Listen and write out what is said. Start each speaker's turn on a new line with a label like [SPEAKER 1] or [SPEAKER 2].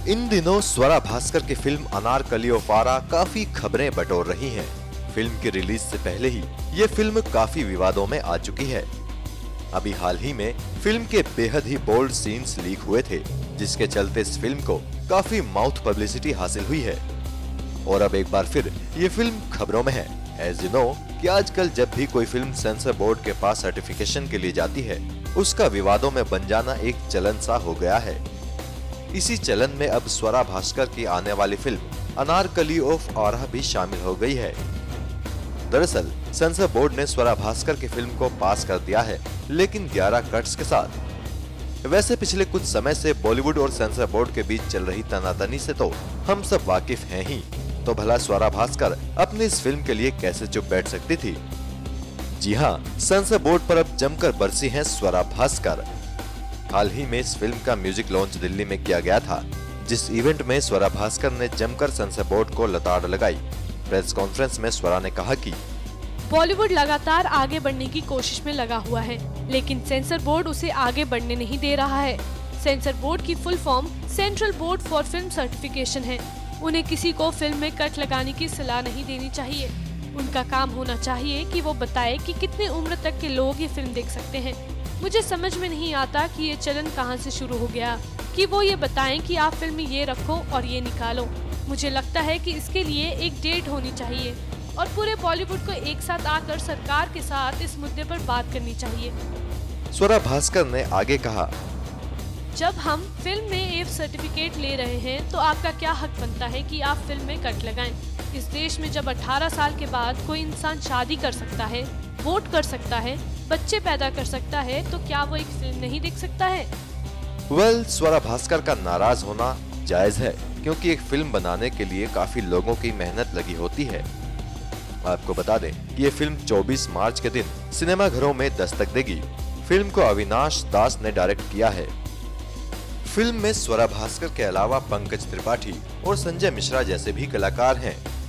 [SPEAKER 1] इन दिनों स्वरा भास्कर की film Anarkali of आरा काफी खबरें बटोर रही हैं। फिल्म की रिलीज से पहले ही ये फिल्म काफी विवादों में आ चुकी है। अभी हाल ही में फिल्म के बेहद ही बोल्ड सीन्स लीक हुए थे, जिसके चलते इस फिल्म को काफी माउथ पब्लिसिटी हासिल हुई है। और अब एक बार फिर ये फिल्म खबरों में है। एज यू नो कि आजकल जब भी कोई फिल्म सेंसर बोर्ड के पास सर्टिफिकेशन के लिए जाती है, उसका विवादों में बन जाना एक चलन सा हो गया है। इसी चलन में अब स्वरा भास्कर की आने वाली फिल्म अनारकली ऑफ आरह भी शामिल हो गई है। दरअसल सेंसर बोर्ड ने स्वरा भास्कर की फिल्म को पास कर दिया है, लेकिन 11 कट्स के साथ। वैसे पिछले कुछ समय से बॉलीवुड और सेंसर बोर्ड के बीच चल रही तनातनी से तो हम सब वाकिफ हैं ही, तो भला स्वरा भास्कर अपनी इस फिल्म के लिए कैसे चुप बैठ सकती थी। जी हाँ, सेंसर बोर्ड पर अब जमकर बरसी हैं स्वरा भास्कर। हाल ही में इस फिल्म का म्यूजिक लॉन्च दिल्ली में किया गया था, जिस इवेंट में स्वरा भास्कर ने जमकर सेंसर बोर्ड को लताड़ लगाई। प्रेस कॉन्फ्रेंस में स्वरा ने कहा कि
[SPEAKER 2] बॉलीवुड लगातार आगे बढ़ने की कोशिश में लगा हुआ है, लेकिन सेंसर बोर्ड उसे आगे बढ़ने नहीं दे रहा है। सेंसर बोर्ड की full form central board for film certification है। उन्हें किसी को फिल्म में कट लगाने की सलाह नहीं देनी चाहिए। उनका काम होना चाहिए कि वो बताए कि कितनी उम्र तक के लोग ये फिल्म देख सकते हैं। मुझे समझ में नहीं आता कि ये चलन कहां से शुरू हो गया कि वो ये बताएं कि आप फिल्म में ये रखो और ये निकालो। मुझे लगता है कि इसके लिए एक डेट होनी चाहिए और पूरे बॉलीवुड को एक साथ आकर सरकार के साथ इस मुद्दे पर बात करनी चाहिए।
[SPEAKER 1] स्वरा भास्कर ने आगे कहा,
[SPEAKER 2] जब हम फिल्म में एफ सर्टिफिकेट ले रहे हैं तो आपका क्या हक बनता है कि आप फिल्म में कट लगाएं। इस देश में जब 18 साल के बाद कोई इंसान शादी कर सकता है, वोट कर सकता है, बच्चे पैदा कर सकता है, तो क्या वो एक फिल्म नहीं देख सकता है?
[SPEAKER 1] स्वरा भास्कर का नाराज होना जायज है, क्योंकि एक फिल्म बनाने के लिए काफी लोगों की मेहनत लगी होती है। आपको बता दें कि ये फिल्म 24 मार्च के दिन सिनेमा घरों में दस्तक देगी। फिल्म को अविनाश दास ने डायरेक्ट किया है। फिल्म में स्वरा भास्कर के अलावा पंकज त्रिपाठी और संजय मिश्रा जैसे भी कलाकार हैं।